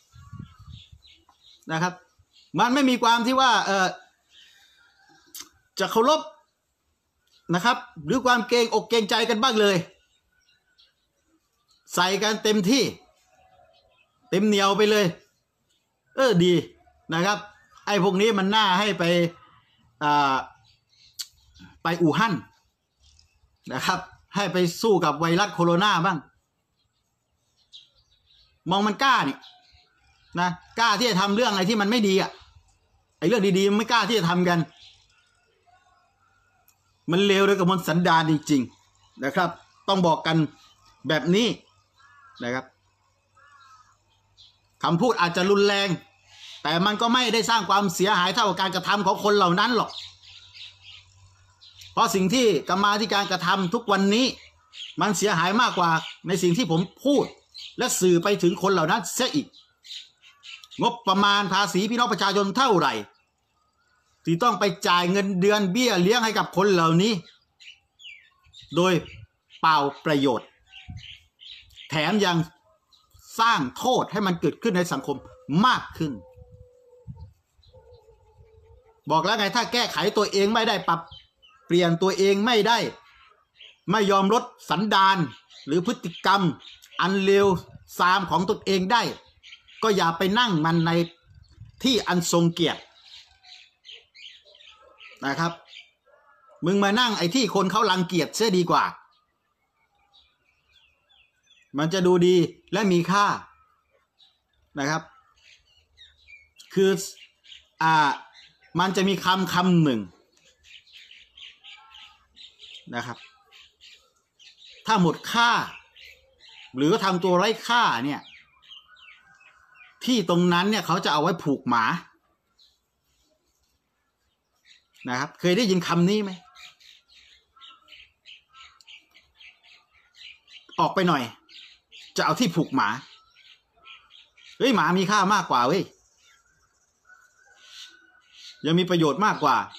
นะครับมันไม่มีความที่ว่าเออจะเคารพนะครับหรือความเกรงอกเกรงใจกันบ้างเลยใส่กันเต็มที่เต็มเหนียวไปเลยเออดีนะครับไอ้พวกนี้มันน่าให้ไปอ่าไปอู่ฮั่นนะครับให้ไปสู้กับไวรัสโคโรนาบ้างมองมันกล้านี่นะกล้าที่จะทำเรื่องอะไรที่มันไม่ดีอ่ะไอ้เรื่องดีๆมันไม่กล้าที่จะทำกันมันเลวโดยกระมวลสันดานจริงๆนะครับต้องบอกกันแบบนี้นะครับคำพูดอาจจะรุนแรงแต่มันก็ไม่ได้สร้างความเสียหายเท่ากับการกระทำของคนเหล่านั้นหรอกเพราะสิ่งที่กรรมาธิการกระทำทุกวันนี้มันเสียหายมากกว่าในสิ่งที่ผมพูดและสื่อไปถึงคนเหล่านั้นเสียอีกงบประมาณภาษีพี่น้องประชาชนเท่าไหร่ที่ต้องไปจ่ายเงินเดือนเบี้ยเลี้ยงให้กับคนเหล่านี้โดยเปล่าประโยชน์แถมยังสร้างโทษให้มันเกิดขึ้นในสังคมมากขึ้นบอกแล้วไงถ้าแก้ไขตัวเองไม่ได้ปรับเปลี่ยนตัวเองไม่ได้ไม่ยอมลดสันดานหรือพฤติกรรมอันเลวทรามของตนเองได้ก็อย่าไปนั่งมันในที่อันทรงเกียรตินะครับมึงมานั่งไอ้ที่คนเขารังเกียจเสียดีกว่ามันจะดูดีและมีค่านะครับคืออ่ามันจะมีคำคำหนึ่งนะครับถ้าหมดค่าหรือทำตัวไร้ค่าเนี่ยที่ตรงนั้นเนี่ยเขาจะเอาไว้ผูกหมานะครับเคยได้ยินคำนี้ไหมออกไปหน่อยจะเอาที่ผูกหมาเฮ้ยหมามีค่ามากกว่าเว้ยยังมีประโยชน์มากกว่า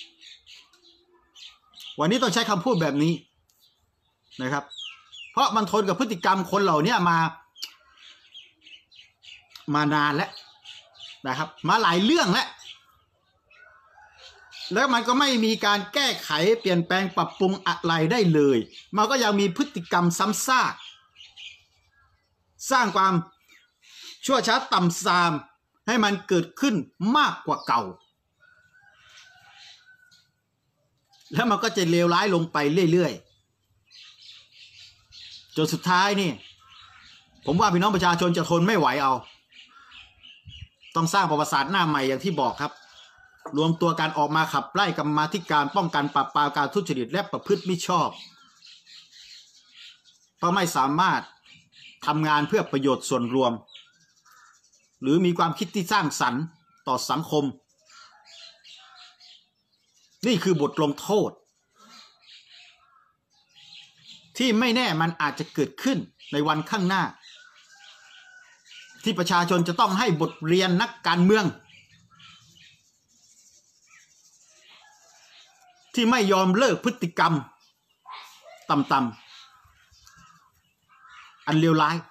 วันนี้ต้องใช้คำพูดแบบนี้นะครับเพราะมันทนกับพฤติกรรมคนเหล่านี้มามานานแล้วนะครับมาหลายเรื่องแล้วแล้วมันก็ไม่มีการแก้ไขเปลี่ยนแปลงปรับปรุงอะไรได้เลยมันก็ยังมีพฤติกรรมซ้ำซากสร้างความชั่วช้าต่ำทรามให้มันเกิดขึ้นมากกว่าเก่าแล้วมันก็จะเลวร้ายลงไปเรื่อยๆจนสุดท้ายนี่ผมว่าพี่น้องประชาชนจะทนไม่ไหวเอาต้องสร้างประวัติศาสตร์หน้าใหม่อย่างที่บอกครับรวมตัวการออกมาขับไล่กรรมาธิการป้องกันปราบปรามการทุจริตและประพฤติมิชอบเพราะไม่สามารถทำงานเพื่อประโยชน์ส่วนรวมหรือมีความคิดที่สร้างสรรค์ต่อสังคมนี่คือบทลงโทษที่ไม่แน่มันอาจจะเกิดขึ้นในวันข้างหน้าที่ประชาชนจะต้องให้บทเรียนนักการเมืองที่ไม่ยอมเลิกพฤติกรรมต่ำๆอันเลวร้าย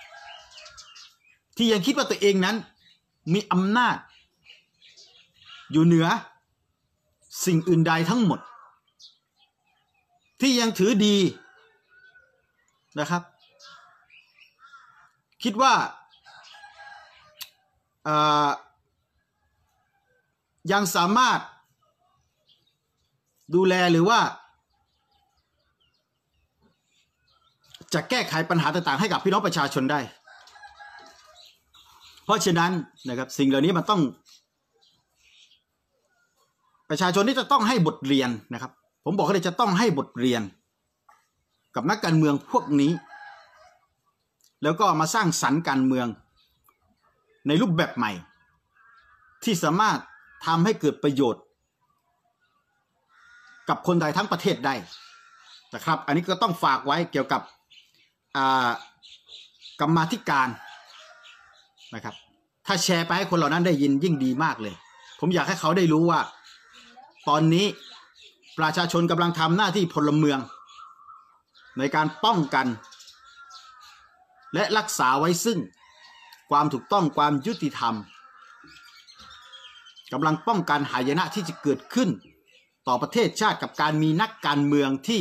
ที่ยังคิดว่าตัวเองนั้นมีอำนาจอยู่เหนือสิ่งอื่นใดทั้งหมดที่ยังถือดีนะครับคิดว่ายังสามารถดูแลหรือว่าจะแก้ไขปัญหาต่างๆให้กับพี่น้องประชาชนได้เพราะฉะนั้นนะครับสิ่งเหล่านี้มันต้องประชาชนที่จะต้องให้บทเรียนนะครับผมบอกเลยจะต้องให้บทเรียนกับนักการเมืองพวกนี้แล้วก็มาสร้างสรรค์การเมืองในรูปแบบใหม่ที่สามารถทำให้เกิดประโยชน์กับคนไทยทั้งประเทศได้นะครับอันนี้ก็ต้องฝากไว้เกี่ยวกับกรรมาธิการนะครับถ้าแชร์ไปให้คนเหล่านั้นได้ยินยิ่งดีมากเลยผมอยากให้เขาได้รู้ว่าตอนนี้ประชาชนกำลังทำหน้าที่พลเมืองในการป้องกันและรักษาไว้ซึ่งความถูกต้องความยุติธรรมกำลังป้องกันหายนะที่จะเกิดขึ้นต่อประเทศชาติกับการมีนักการเมืองที่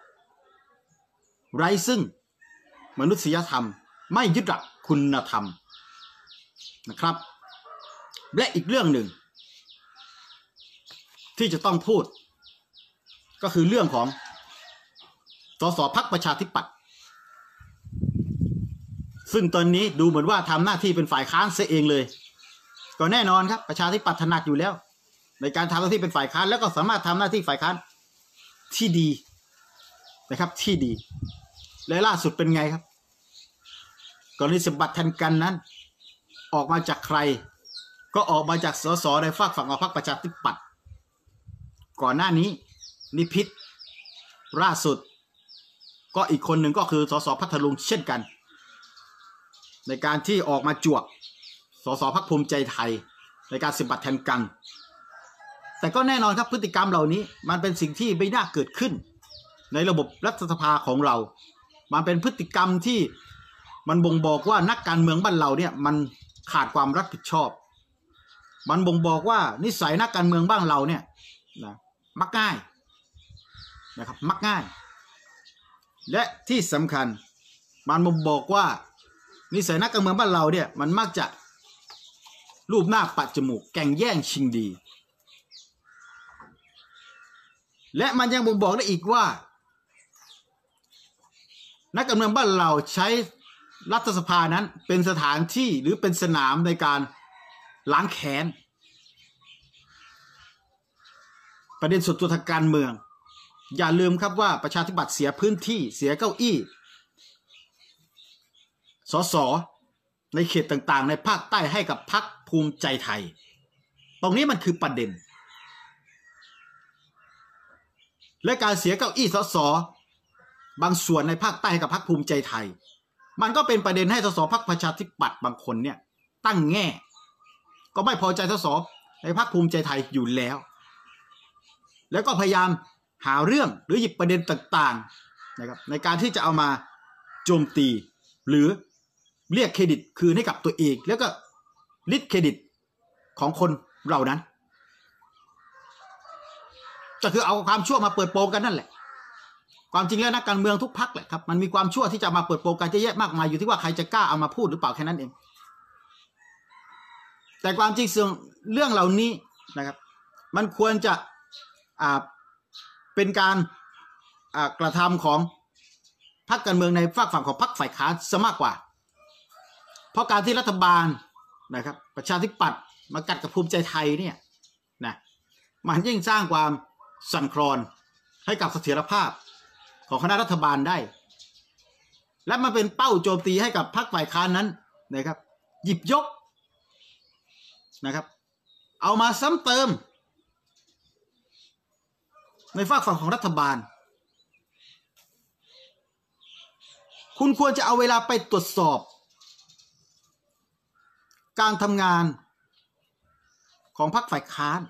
ไร้ซึ่งมนุษยธรรมไม่ยึดหลักคุณธรรมนะครับและอีกเรื่องหนึ่งที่จะต้องพูดก็คือเรื่องของสสพรรคประชาธิปัตย์ซึ่งตอนนี้ดูเหมือนว่าทำหน้าที่เป็นฝ่ายค้านเสียเองเลยก็แน่นอนครับประชาธิปัตย์ถนัดอยู่แล้วในการทำหน้าที่เป็นฝ่ายค้านแล้วก็สามารถทำหน้าที่ฝ่ายค้านที่ดีนะครับที่ดีและล่าสุดเป็นไงครับกรณีสมบัติแทนกันนั้นออกมาจากใครก็ออกมาจากสสในฝากฝั่งของพรรคประชาธิปัตย์ก่อนหน้านี้นิพิษล่าสุดก็อีกคนหนึ่งก็คือสสพัทลุงเช่นกันในการที่ออกมาจวกสสพรรคภูมิใจไทยในการสมบัติแทนกันแต่ก็แน่นอนครับพฤติกรรมเหล่านี้มันเป็นสิ่งที่ไม่น่าเกิดขึ้นในระบบรัฐสภาของเรามันเป็นพฤติกรรมที่มันบ่งบอกว่านักการเมืองบ้านเราเนี่ยมันขาดความรับผิดชอบมันบ่งบอกว่านิสัยนักการเมืองบ้านเราเนี่ยนะมักง่ายนะครับมักง่ายและที่สำคัญมันบ่งบอกว่านิสัยนักการเมืองบ้านเราเนี่ยมันมักจะรูปหน้าปัดจมูกแก่งแย่งชิงดีและมันยังบ่งบอกได้อีกว่านักการเมืองบ้านเราใช้รัฐสภานั้นเป็นสถานที่หรือเป็นสนามในการล้างแค้นประเด็นส่วนตัวทางการเมืองอย่าลืมครับว่าประชาธิปัตย์เสียพื้นที่เสียเก้าอี้สสในเขตต่างๆในภาคใต้ให้กับพรรคภูมิใจไทยตรงนี้มันคือประเด็นและการเสียเก้าอี้สสบางส่วนในภาคใต้ให้กับพรรคภูมิใจไทยมันก็เป็นประเด็นให้สสพรรคประชาธิปัตย์บางคนเนี่ยตั้งแง่ก็ไม่พอใจสสในพรรคภูมิใจไทยอยู่แล้วแล้วก็พยายามหาเรื่องหรือหยิบประเด็นต่างๆนะครับในการที่จะเอามาโจมตีหรือเรียกเครดิตคืนให้กับตัวเองแล้วก็ลิดเครดิตของคนเหล่านั้นก็คือเอาความชั่วมาเปิดโปงกันนั่นแหละความจริงแล้วนักการเมืองทุกพรรคแหละครับมันมีความชั่วที่จะมาเปิดโปงกันเยอะแยะมากมายอยู่ที่ว่าใครจะกล้าเอามาพูดหรือเปล่าแค่นั้นเองแต่ความจริงเรื่องเหล่านี้นะครับมันควรจะอ่าเป็นการอ่ากระทำของพรรคการเมืองในฝากฝั่งของพรรคฝ่ายค้านซะมากกว่าเพราะการที่รัฐบาลนะครับประชาธิปัตย์มากัดกับภูมิใจไทยเนี่ยนะมันยิ่งสร้างความสั่นคลอนให้กับเสถียรภาพของคณะรัฐบาลได้และมาเป็นเป้าโจมตีให้กับพรรคฝ่ายค้านนั้นนะครับหยิบยกนะครับเอามาซ้ำเติมในฝากฝั่งของรัฐบาลคุณควรจะเอาเวลาไปตรวจสอบการทำงานของพรรคฝ่ายค้าน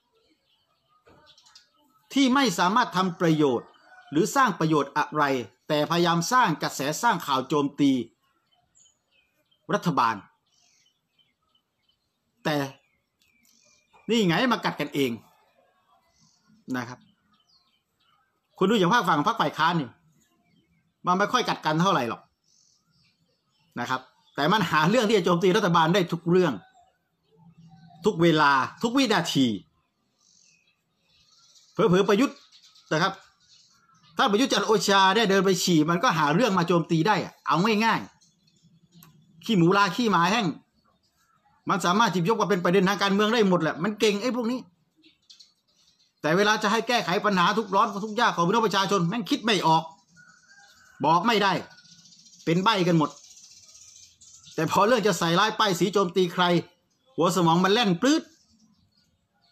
ที่ไม่สามารถทำประโยชน์หรือสร้างประโยชน์อะไรแต่พยายามสร้างกระแสสร้างข่าวโจมตีรัฐบาลแต่นี่ไงมากัดกันเองนะครับคุณดูอย่างภาคฝั่งพรรคฝ่ายค้านนี่มันไม่ค่อยกัดกันเท่าไหร่หรอกนะครับแต่มันหาเรื่องที่จะโจมตีรัฐบาลได้ทุกเรื่องทุกเวลาทุกวินาทีเผลอๆประยุทธ์นะครับถ้าประยุทธ์จันทร์โอชาได้เดินไปฉี่มันก็หาเรื่องมาโจมตีได้เอาง่ายๆขี้หมูลาขี้หมาแห้งมันสามารถหยิบยกมาเป็นประเด็นทางการเมืองได้หมดแหละมันเก่งไอ้พวกนี้แต่เวลาจะให้แก้ไขปัญหาทุกร้อนทุกยากของพี่น้องประชาชนแม่งคิดไม่ออกบอกไม่ได้เป็นใบ้กันหมดแต่พอเรื่องจะใส่ร้ายป้ายสีโจมตีใครหัวสมองมันแล่นปลื้ด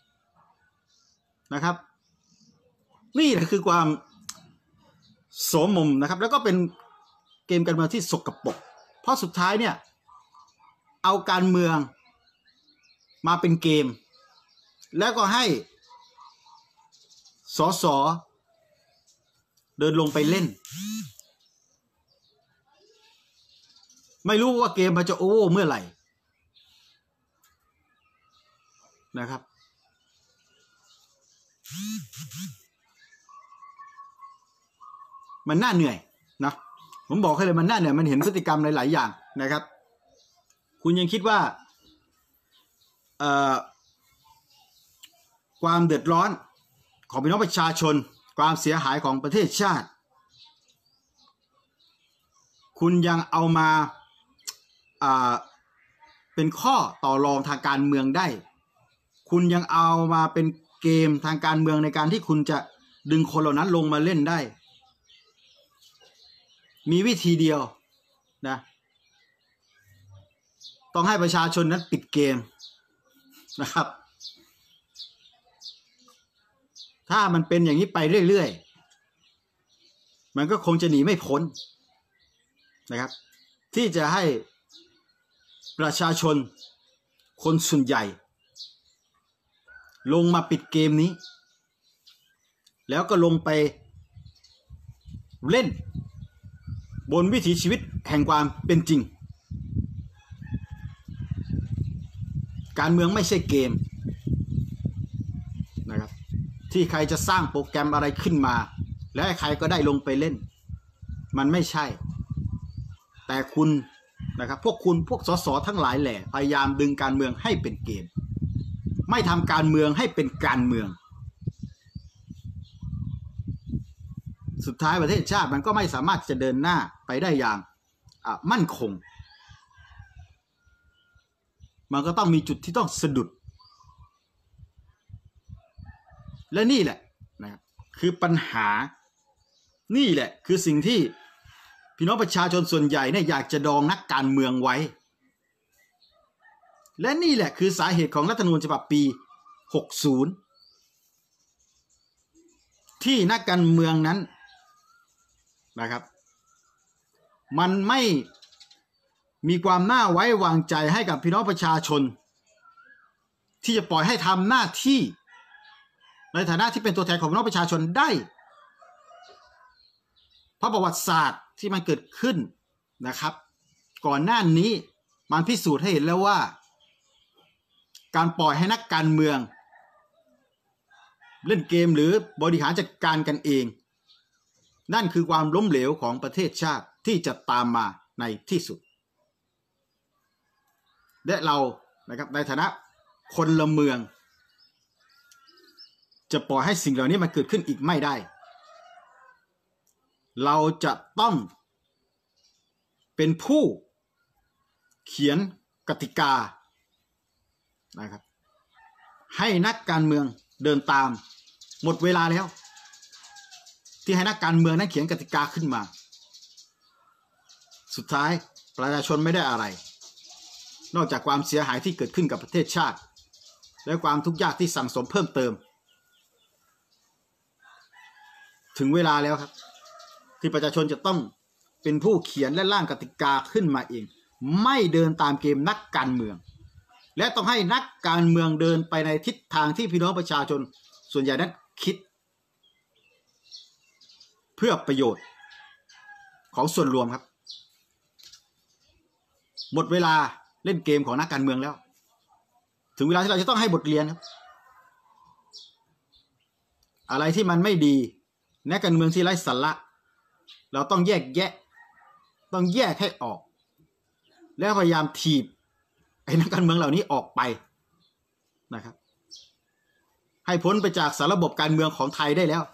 นะครับนี่แหละคือความโสมมนะครับแล้วก็เป็นเกมการเมืองที่สกปรกเพราะสุดท้ายเนี่ยเอาการเมืองมาเป็นเกมแล้วก็ให้สสเดินลงไปเล่นไม่รู้ว่าเกมมันจะโอเวอร์เมื่อไหร่นะครับมันน่าเหนื่อยนะผมบอกให้เลยมันน่าเหนื่อยมันเห็นพฤติกรรมหลายๆอย่างนะครับคุณยังคิดว่าเอ่อความเดือดร้อนของพี่น้องประชาชนความเสียหายของประเทศชาติคุณยังเอามาอ่าเป็นข้อต่อรองทางการเมืองได้คุณยังเอามาเป็นเกมทางการเมืองในการที่คุณจะดึงคนเหล่านั้นลงมาเล่นได้มีวิธีเดียวนะต้องให้ประชาชนนั้นปิดเกมนะครับถ้ามันเป็นอย่างนี้ไปเรื่อยๆมันก็คงจะหนีไม่พ้นนะครับที่จะให้ประชาชนคนส่วนใหญ่ลงมาปิดเกมนี้แล้วก็ลงไปเล่นบนวิถีชีวิตแห่งความเป็นจริงการเมืองไม่ใช่เกมนะครับที่ใครจะสร้างโปรแกรมอะไรขึ้นมาแล้วใครก็ได้ลงไปเล่นมันไม่ใช่แต่คุณนะครับพวกคุณพวกสสทั้งหลายแหละพยายามดึงการเมืองให้เป็นเกมไม่ทำการเมืองให้เป็นการเมืองสุดท้ายประเทศชาติมันก็ไม่สามารถจะเดินหน้าไปได้อย่างมั่นคงมันก็ต้องมีจุดที่ต้องสะดุดและนี่แหละนะครับคือปัญหานี่แหละคือสิ่งที่พี่น้องประชาชนส่วนใหญ่เนี่ยอยากจะดองนักการเมืองไว้และนี่แหละคือสาเหตุของรัฐธรรมนูญฉบับปีหกสิบที่นักการเมืองนั้นนะครับมันไม่มีความน่าไว้วางใจให้กับพี่น้องประชาชนที่จะปล่อยให้ทำหน้าที่ในฐานะที่เป็นตัวแทนของพี่น้องประชาชนได้เพราะประวัติศาสตร์ที่มันเกิดขึ้นนะครับก่อนหน้านี้มันพิสูจน์ให้เห็นแล้วว่าการปล่อยให้นักการเมืองเล่นเกมหรือบริหารจัดการกันเองนั่นคือความล้มเหลวของประเทศชาติที่จะตามมาในที่สุดและเรานะครับในฐานะคนละเมืองจะปล่อยให้สิ่งเหล่านี้มันเกิดขึ้นอีกไม่ได้เราจะต้องเป็นผู้เขียนกติกานะครับให้นักการเมืองเดินตามหมดเวลาแล้วที่ให้นักการเมืองนั้นเขียนกติกาขึ้นมาสุดท้ายประชาชนไม่ได้อะไรนอกจากความเสียหายที่เกิดขึ้นกับประเทศชาติและความทุกข์ยากที่สั่งสมเพิ่มเติมถึงเวลาแล้วครับที่ประชาชนจะต้องเป็นผู้เขียนและร่างกติกาขึ้นมาเองไม่เดินตามเกมนักการเมืองและต้องให้นักการเมืองเดินไปในทิศทางที่พี่น้องประชาชนส่วนใหญ่นั้นคิดเพื่อประโยชน์ของส่วนรวมครับหมดเวลาเล่นเกมของนักการเมืองแล้วถึงเวลาที่เราจะต้องให้บทเรียนครับอะไรที่มันไม่ดีนักการเมืองที่ไร้สาระเราต้องแยกแยะต้องแยกให้ออกแล้วพยายามถีบไอ้นักการเมืองเหล่านี้ออกไปนะครับให้พ้นไปจากสารระบบการเมืองของไทยได้แล้ว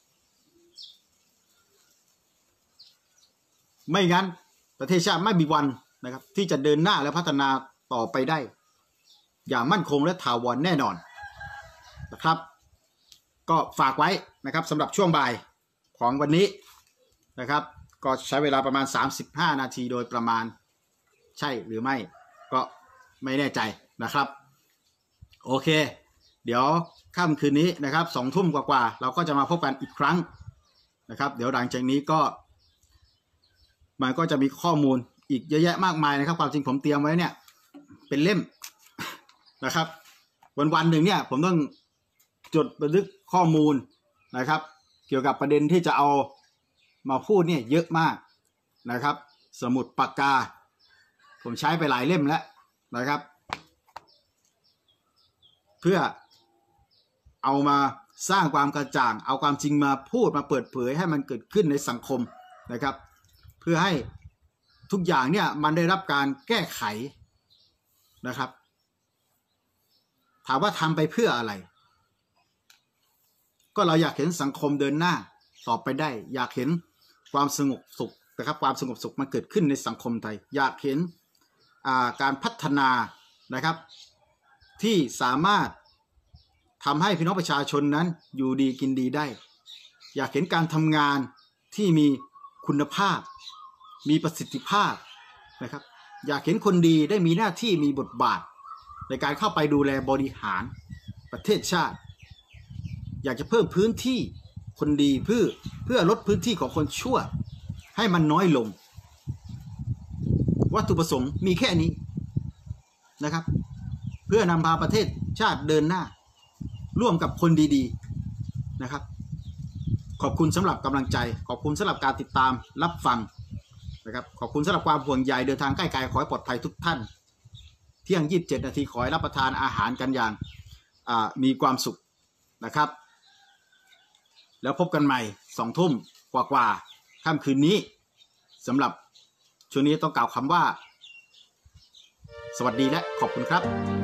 ไม่งั้นประเทศชาติไม่มีวันนะครับที่จะเดินหน้าและพัฒนาต่อไปได้อย่างมั่นคงและถาวรแน่นอนนะครับก็ฝากไว้นะครับสำหรับช่วงบ่ายของวันนี้นะครับก็ใช้เวลาประมาณสามสิบห้านาทีโดยประมาณใช่หรือไม่ก็ไม่แน่ใจนะครับโอเคเดี๋ยวค่ำคืนนี้นะครับสองทุ่มกว่าๆเราก็จะมาพบกันอีกครั้งนะครับเดี๋ยวหลังจากนี้ก็มันก็จะมีข้อมูลอีกเยอะแยะมากมายนะครับความจริงผมเตรียมไว้เนี่ยเป็นเล่มนะครับวันวันหนึ่งเนี่ยผมต้องจดบันทึกข้อมูลนะครับเกี่ยวกับประเด็นที่จะเอามาพูดเนี่ยเยอะมากนะครับสมุดปากกาผมใช้ไปหลายเล่มแล้วนะครับเพื่อเอามาสร้างความกระจ่างเอาความจริงมาพูดมาเปิดเผยให้มันเกิดขึ้นในสังคมนะครับเพื่อให้ทุกอย่างเนี่ยมันได้รับการแก้ไขนะครับถามว่าทำไปเพื่ออะไรก็เราอยากเห็นสังคมเดินหน้าต่อไปได้อยากเห็นความสงบสุขนะครับความสงบสุขมันเกิดขึ้นในสังคมไทยอยากเห็นการพัฒนานะครับที่สามารถทำให้พี่น้องประชาชนนั้นอยู่ดีกินดีได้อยากเห็นการทำงานที่มีคุณภาพมีประสิทธิภาพนะครับอยากเห็นคนดีได้มีหน้าที่มีบทบาทในการเข้าไปดูแลบริหารประเทศชาติอยากจะเพิ่มพื้นที่คนดีเพื่อเพื่อลดพื้นที่ของคนชั่วให้มันน้อยลงวัตถุประสงค์มีแค่นี้นะครับเพื่อนำพาประเทศชาติเดินหน้าร่วมกับคนดีๆนะครับขอบคุณสำหรับกำลังใจขอบคุณสำหรับการติดตามรับฟังนะครับขอบคุณสำหรับความห่วงใยเดินทางใกล้ไกลขอให้ปลอดภัยทุกท่านเที่ยงยี่สิบเจ็ดนาทีขอให้รับประทานอาหารกันอย่างมีความสุขนะครับแล้วพบกันใหม่สองทุ่มกว่าๆค่ำคืนนี้สำหรับช่วงนี้ต้องกล่าวคำว่าสวัสดีและขอบคุณครับ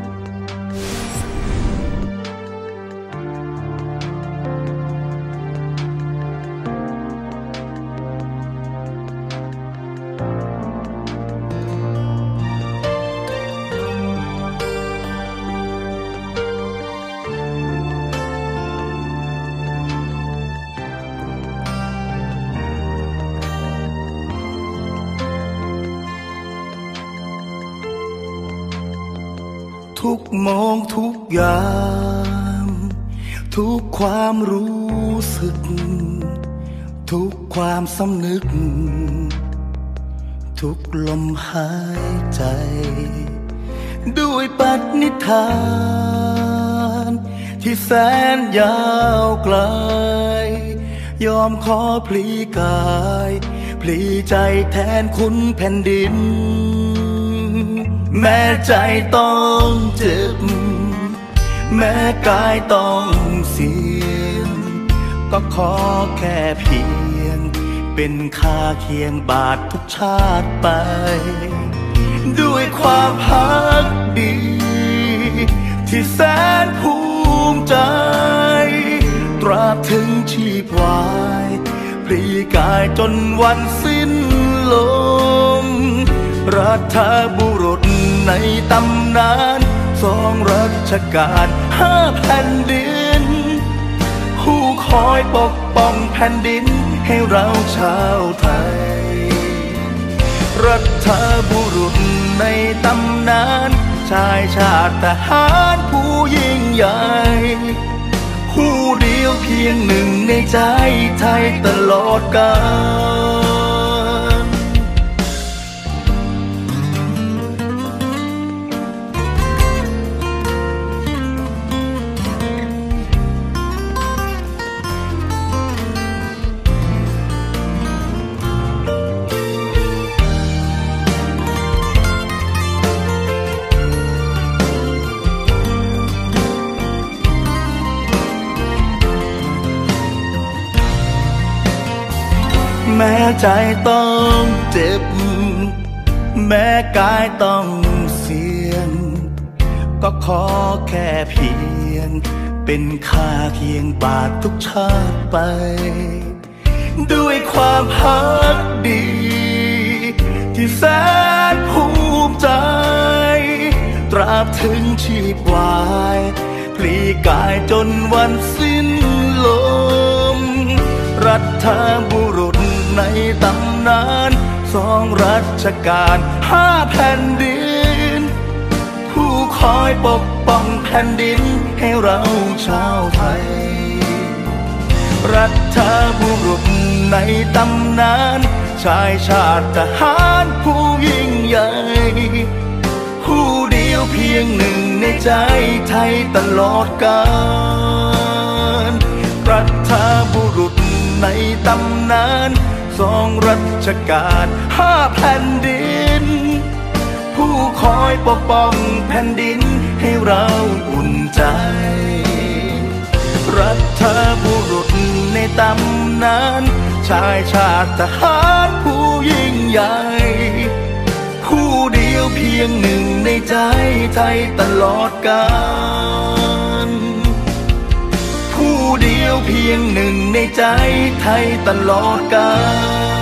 ทุกมองทุกอย่างทุกความรู้สึกทุกความสำนึกทุกลมหายใจด้วยปณิธานที่แสนยาวไกลยอมขอพลีกายพลีใจแทนคุณแผ่นดินแม้ใจต้องเจ็บแม้กายต้องเสี่ยงก็ขอแค่เพียงเป็นค่าเคียงบาททุกชาติไปด้วยความพักดีที่แสนภูมิใจตราบถึงชีพวายพลีกายจนวันสิ้นลมรัฐบุรุษในตำนานสองรัชกาลห้าแผ่นดินผู้คอยปกป้องแผ่นดินให้เราชาวไทยรัฐบุรุษในตำนานชายชาติทหารผู้ยิ่งใหญ่ผู้เดียวเพียงหนึ่งในใจไทยตลอดกาลแม้ใจต้องเจ็บแม้กายต้องเสี่ยงก็ขอแค่เพียงเป็นค่าเคียงบาททุกชาติไปด้วยความพักดีที่แสนภูมิใจตราบถึงชีพวายพลีกายจนวันสิ้นลมรัฐบุรุษในตำนานสองรัชกาลห้าแผ่นดินผู้คอยปกป้องแผ่นผ่นดินให้เราชาวไทยรัฐบุรุษในตำนานชายชาติทหารผู้ยิ่งใหญ่ผู้เดียวเพียงหนึ่งในใจไทยตลอดกาลรัฐบุรุษในตำนานสองรัชกาลห้าแผ่นดินผู้คอยปกป้องแผ่นดินให้เราอุ่นใจรัฐบุรุษในตำนานชายชาติทหารผู้ยิ่งใหญ่ผู้เดียวเพียงหนึ่งในใจไทยตลอดกาลผู้เดียวเพียงหนึ่งในใจไทยตลอดกาล